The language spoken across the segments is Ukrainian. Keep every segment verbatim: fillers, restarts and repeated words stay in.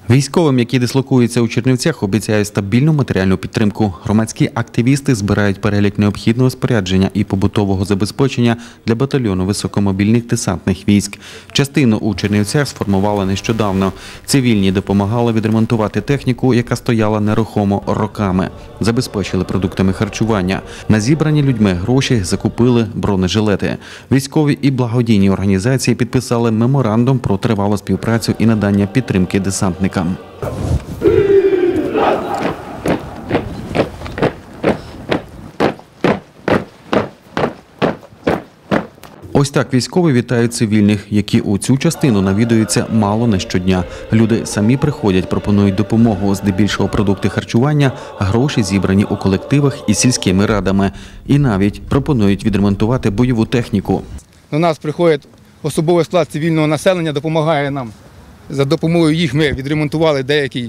Військовим, які дислокуються у Чернівцях, обіцяють стабільну матеріальну підтримку. Громадські активісти збирають перелік необхідного спорядження і побутового забезпечення для батальйону високомобільних десантних військ. Частину у Чернівцях сформували нещодавно. Цивільні допомагали відремонтувати техніку, яка стояла нерухомо роками. Забезпечили продуктами харчування. На зібрані людьми гроші закупили бронежилети. Військові і благодійні організації підписали меморандум про тривалу співпрацю і надання підтримки десантникам. Ось так військові вітають цивільних, які у цю частину навідуються мало не щодня. Люди самі приходять, пропонують допомогу, здебільшого продукти харчування, гроші зібрані у колективах і сільськими радами. І навіть пропонують відремонтувати бойову техніку. До нас приходить особовий склад цивільного населення, допомагає нам. За допомогою їх ми відремонтували деякий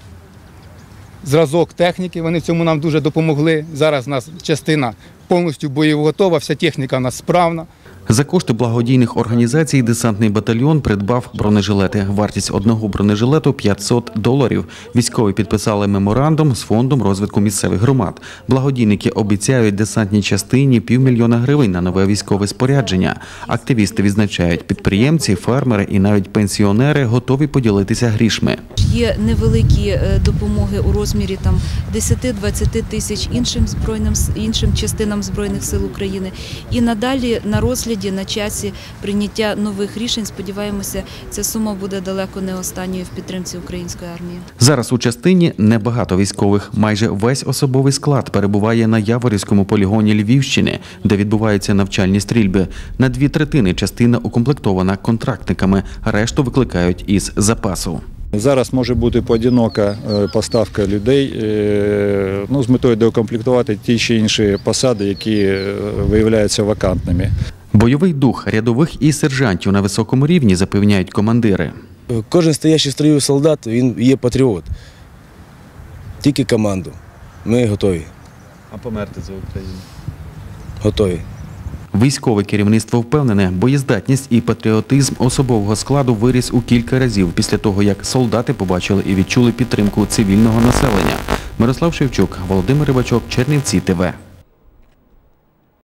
зразок техніки, вони в цьому нам дуже допомогли. Зараз у нас частина повністю боєготова, вся техніка у нас справна. За кошти благодійних організацій десантний батальйон придбав бронежилети. Вартість одного бронежилету – п'ятсот доларів. Військові підписали меморандум з фондом розвитку місцевих громад. Благодійники обіцяють десантній частині півмільйона гривень на нове військове спорядження. Активісти відзначають, підприємці, фермери і навіть пенсіонери готові поділитися грішми. Є невеликі допомоги у розмірі десять-двадцять тисяч іншим збройним іншим частинам Збройних сил України. І надалі на розгляді, на часі прийняття нових рішень, сподіваємося, ця сума буде далеко не останньою в підтримці української армії. Зараз у частині небагато військових. Майже весь особовий склад перебуває на Яворівському полігоні Львівщини, де відбуваються навчальні стрільби. На дві третини частина укомплектована контрактниками, решту викликають із запасу. Зараз може бути поодинока поставка людей ну, з метою доукомплектувати ті чи інші посади, які виявляються вакантними. Бойовий дух рядових і сержантів на високому рівні, запевняють командири. Кожен стоящий в строю солдат, він є патріот. Тільки команду. Ми готові. А померти за Україну? Готові. Військове керівництво впевнене, боєздатність і патріотизм особового складу виріс у кілька разів після того, як солдати побачили і відчули підтримку цивільного населення. Мирослав Шевчук, Володимир Рибачок, Чернівці ТВ.